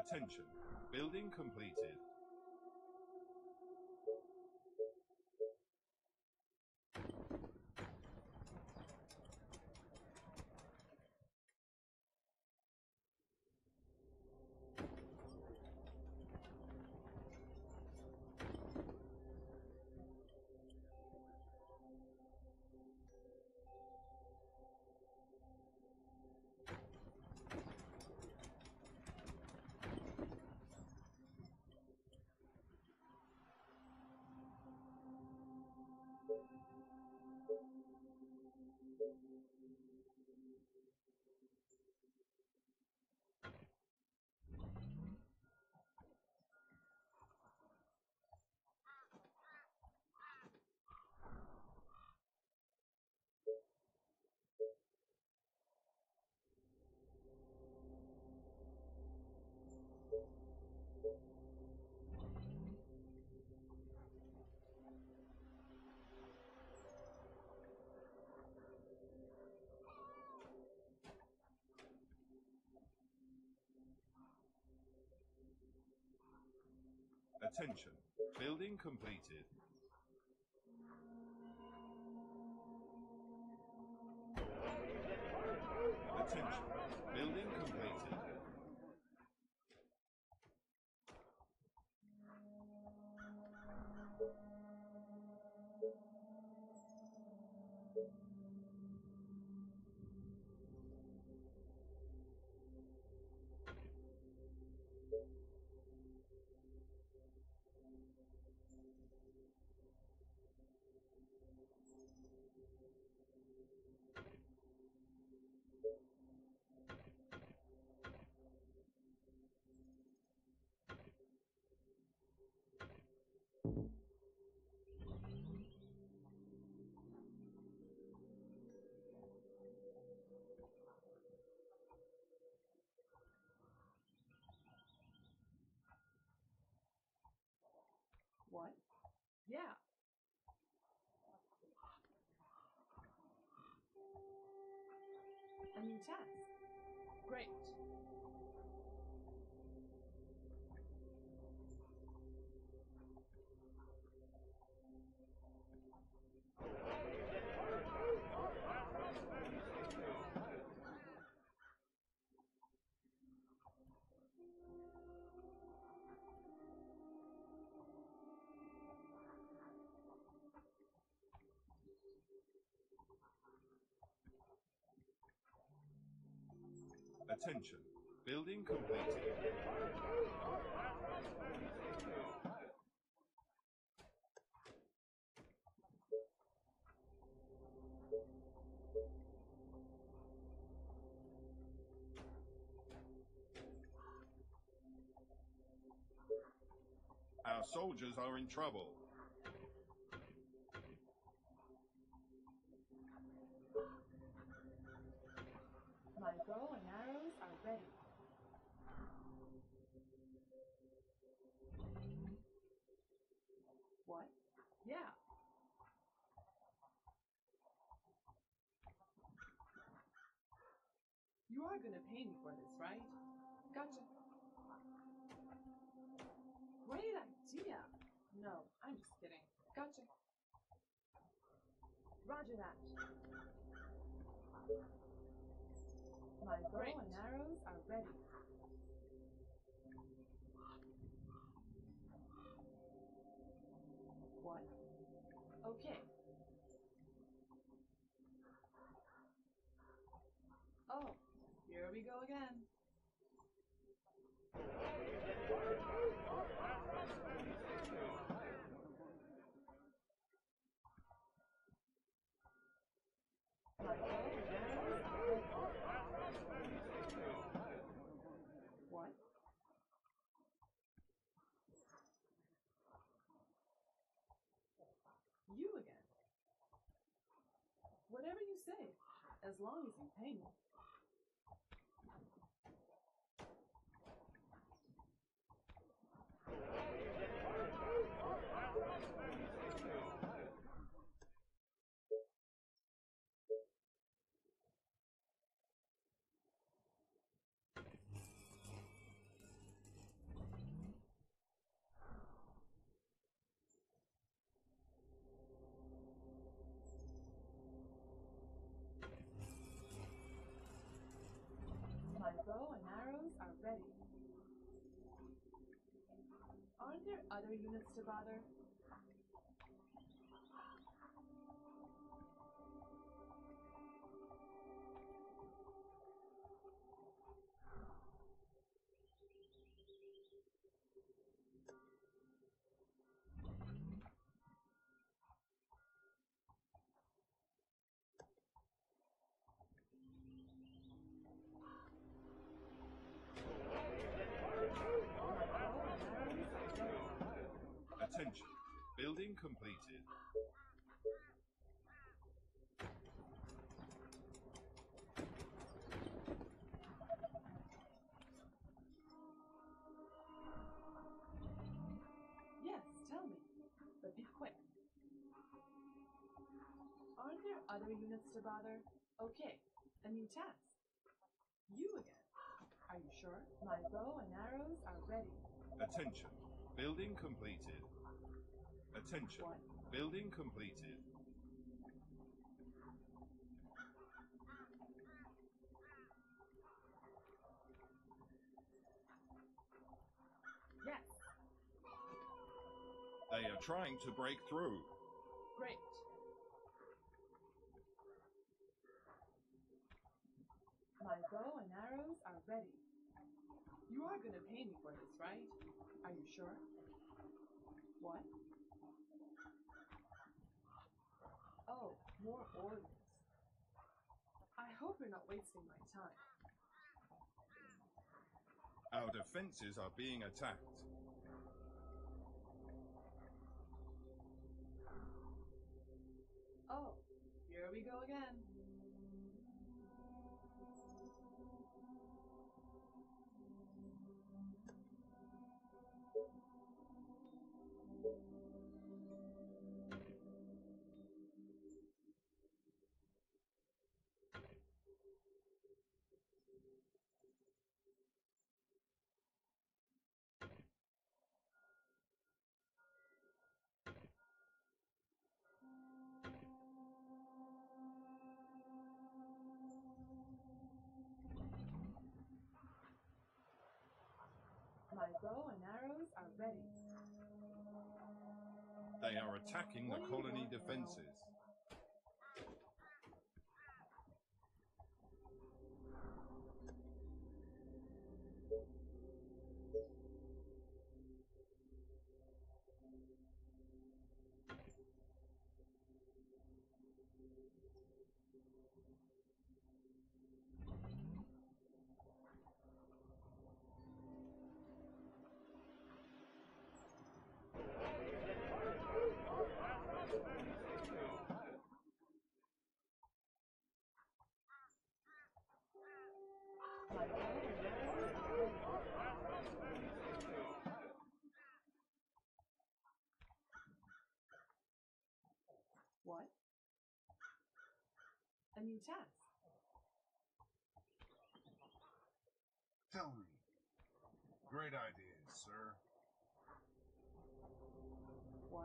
Attention, building completed. Attention, building completed. Attention, building completed. What? Yeah. A new task. Great. Attention, building completed. Our soldiers are in trouble. My bow and arrows are ready. What? Yeah. You are gonna pay me for this, right? Gotcha. Great idea. No, I'm just kidding. Gotcha. Roger that. My bow and arrows are ready. What? Okay. Oh, here we go again. My bow and arrows are ready. What? You again. Whatever you say, as long as you pay me. bow and arrows are ready. Aren't there other units to bother? Attention. Building completed. Yes, tell me, but be quick. Aren't there other units to bother? Okay, a new task. You again. Are you sure? My bow and arrows are ready. Attention. Building completed. Attention. What? Building completed. Yes, They are trying to break through. great. My bow and arrows are ready. You are gonna pay me for this, right? Are you sure? What? Oh, more orders. I hope you're not wasting my time. Our defenses are being attacked. Oh, here we go again. My bow and arrows are ready. They are attacking the What do you colony want now? defenses. My bow and arrows are ready. What? A new task. Tell me. Great ideas, sir. What?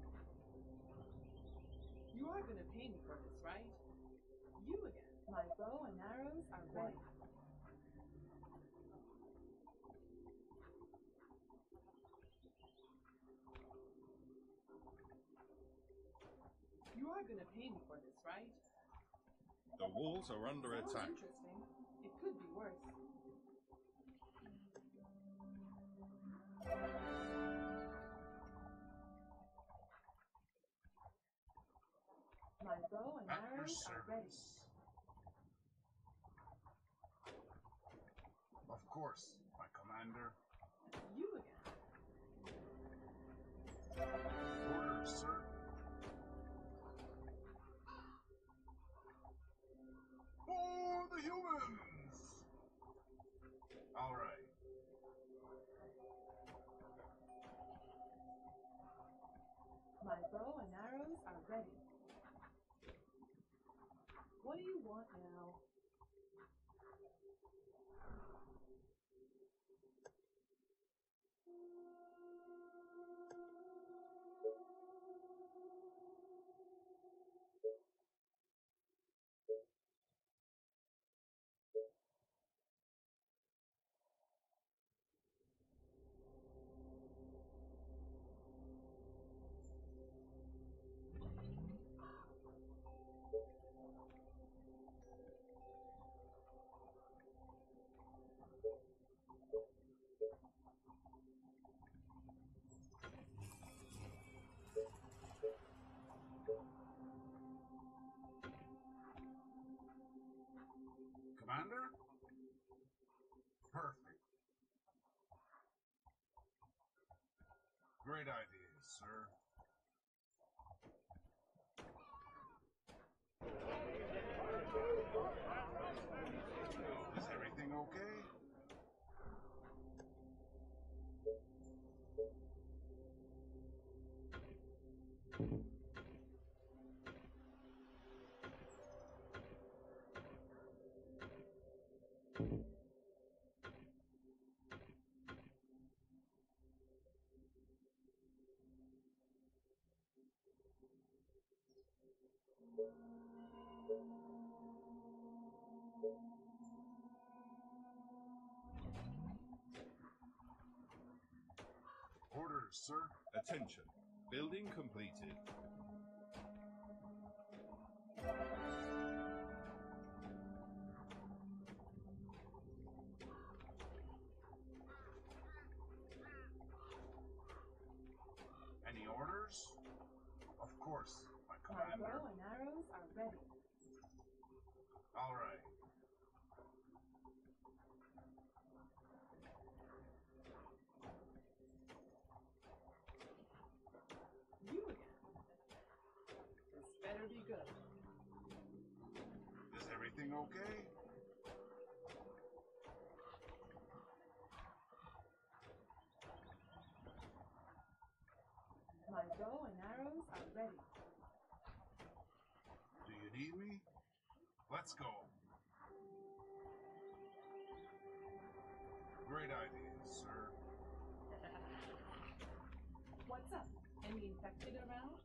You are gonna pay me for this, right? You again. My bow and arrows are ready. You are gonna pay me for this, right? The walls are under Sounds attack. interesting. It could be worse. My bow and At your arrows are ready. service. Of course, my commander. You again. Orders, sir. For the humans! All right. My bow and arrows are ready. What do you want now? Great idea, sir. Is everything okay? Orders, sir. Attention. Building completed. Any orders? Of course, my My commander. bow and arrows are ready. All right. You again. This better be good. Is everything okay? My bow and arrows are ready. Do you need me? Let's go. Great idea, sir. What's up? Any infected around?